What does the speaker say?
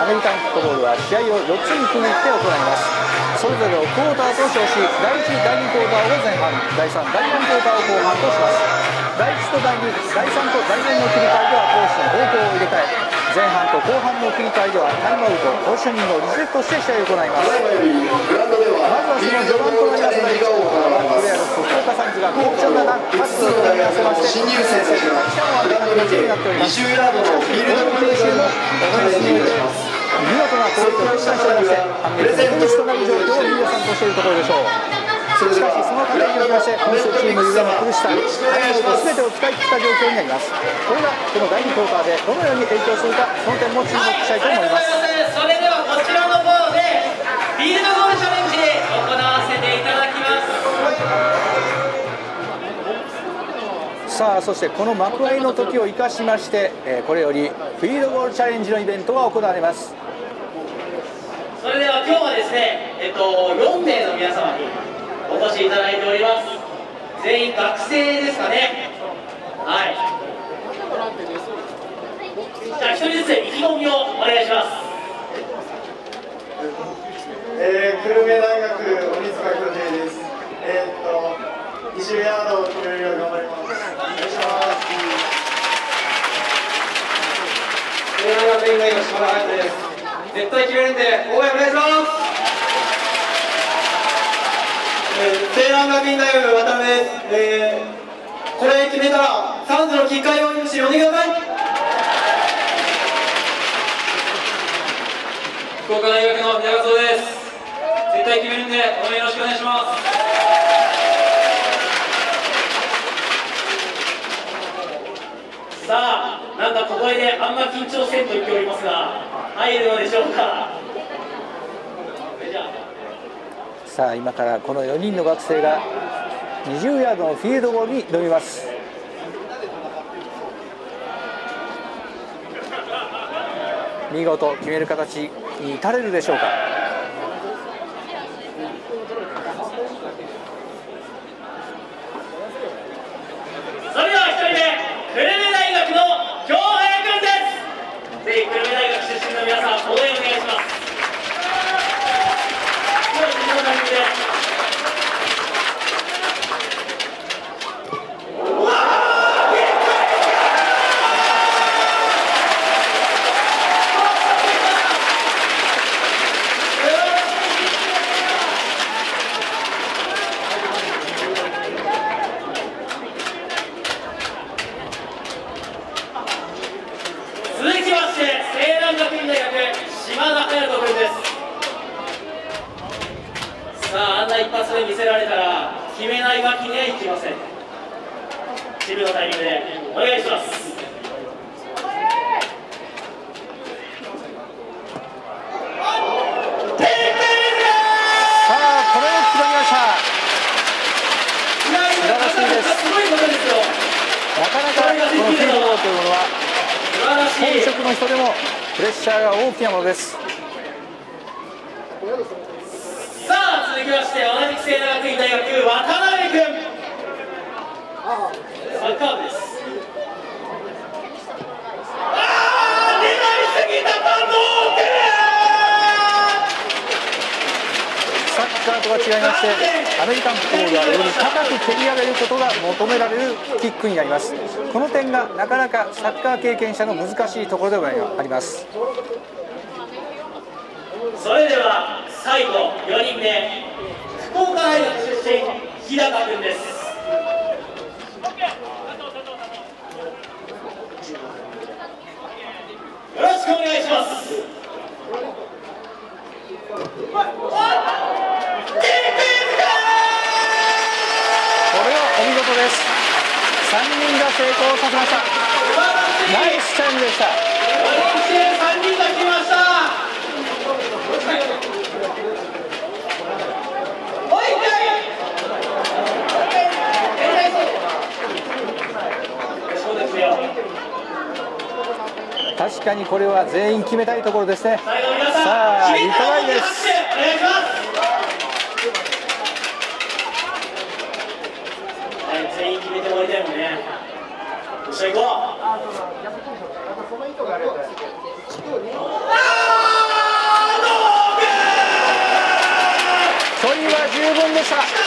アメリカンフットボールは試合を4つに区切って行います。それぞれをクォーターと称し、第1、第2クォーターを前半、第3、第4クォーターを後半とします。第1と第2、第3と第4の切り替えでは攻守の方向を入れ替え、前半と後半の切り替えではタイムアウト、ポジショニングをリセットして試合を行います。まずはその序盤となります第1クォーターは、プレーヤーの福岡サンズが好調なランパスを組み合わせまして、先制のタッチダウンを挙げた形になっております。しかし、この練習のオフェンスにおいて見事な攻撃を決断しておりまして、反撃の出口となる状況を皆さんとしているところでしょう。しかしその過程におきまして、今週チームゆえの苦しさ、タイムアウト全てを使い切った状況になります。これがこの第2クォーターでどのように影響するか、その点も注目したいと思います。 それではこちらの方でフィールドゴールチャレンジで行わせていただきます。 さあ、そしてこの幕開の時を生かしまして、これよりフィールドゴールチャレンジのイベントが行われます。 それでは今日はですね、4名の皆様にお越しいただいております。全員学生ですかね。はい。じゃあ1人ずつ意気込みをお願いします。 久留米大学鬼塚教授です。20ヤードを決めるように頑張ります。お願いします。大学院大学島田隼人です。絶対決めるんで応援お願いします。西南学院大学渡辺です。これ決めたらサンズのキッカー用にして呼んでください。福岡大学の宮川です。絶対決めるんで応援よろしくお願いします。 さあ、なんか小声であんま緊張せんと言っておりますが、入るのでしょうか。 さあ、今からこの4人の学生が20ヤードのフィールドゴールに挑みます。見事決める形に至れるでしょうか。 それでは1人目、久留米大学の京平君です。ぜひ久留米大学出身の皆さん、応援お願いします。続きまして、西南学院大学島田隼人君です。さあ、あんな一発で見せられたら決めないわけにはいきません。チームのタイミングでお願いします。 さあ、これを決まりました。素晴らしいです。なかなかこのフィールドゴールというものは本職の人でもプレッシャーが大きなものです。 さあ、続きまして同じく西南学院大学渡辺君、サッカー部です。狙いすぎた反応。 サッカーとは違いまして、アメリカンフットボールはより高く蹴り上げることが求められるキックになります。この点がなかなかサッカー経験者の難しいところでもあります。 それでは最後4人目、福岡大学出身日高君です。よろしくお願いします。 これはお見事です。3人が成功させました。ナイスチャレンジでした。 3人が来ました。 確かにこれは全員決めたいところですね。さあ、リトライです。 全員決めてもらいたいもんね。よっしゃ、行こう。 十分でした。